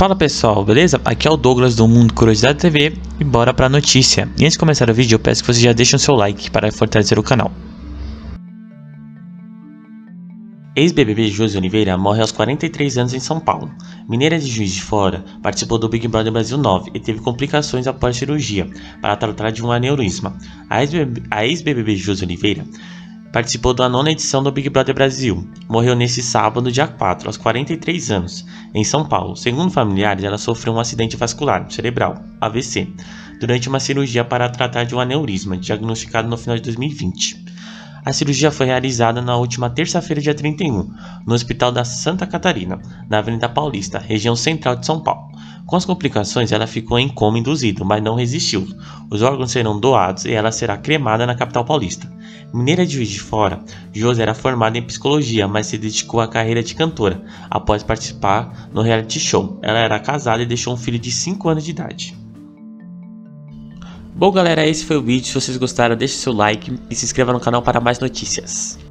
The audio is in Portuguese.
Fala pessoal, beleza? Aqui é o Douglas do Mundo Curiosidade TV e bora pra notícia. E antes de começar o vídeo, eu peço que você já deixe o seu like para fortalecer o canal. Ex-BBB Josi Oliveira morre aos 43 anos em São Paulo. Mineira de Juiz de Fora, participou do Big Brother Brasil 9 e teve complicações após cirurgia para tratar de um aneurisma. A ex-BBB Josi Oliveira participou da 9ª edição do Big Brother Brasil. Morreu neste sábado, dia 4, aos 43 anos, em São Paulo. Segundo familiares, ela sofreu um acidente vascular cerebral, AVC, durante uma cirurgia para tratar de um aneurisma, diagnosticado no final de 2020. A cirurgia foi realizada na última terça-feira, dia 31, no Hospital da Santa Catarina, na Avenida Paulista, região central de São Paulo. Com as complicações, ela ficou em coma induzido, mas não resistiu. Os órgãos serão doados e ela será cremada na capital paulista. Mineira de Juiz de Fora, Josi era formada em psicologia, mas se dedicou à carreira de cantora, após participar no reality show. Ela era casada e deixou um filho de 5 anos de idade. Bom galera, esse foi o vídeo. Se vocês gostaram, deixe seu like e se inscreva no canal para mais notícias.